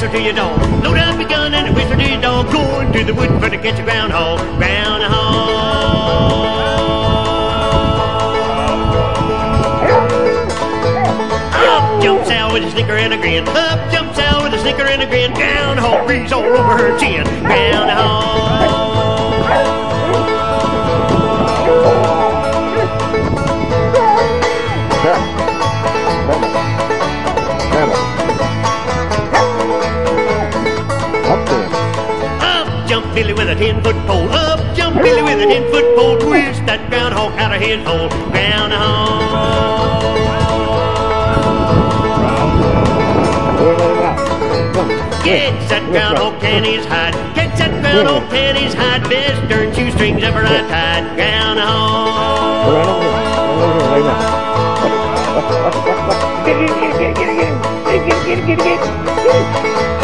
whistle to your dog. Load up your gun and whistle to your dog. Going to the woods for to catch a groundhog. Groundhog. Up jumps Al with a snicker and a grin. Up jumps Al with a snicker and a grin. Groundhog breathes all over her chin. Groundhog. Up jump Billy with a 10-foot pole. Up jump Billy with a 10-foot pole. Twist that groundhog out of his hole. Groundhog. Catch that groundhog, can his hide. Catch that groundhog, can his hide. Best darn shoestrings ever I tied. Groundhog. Get it.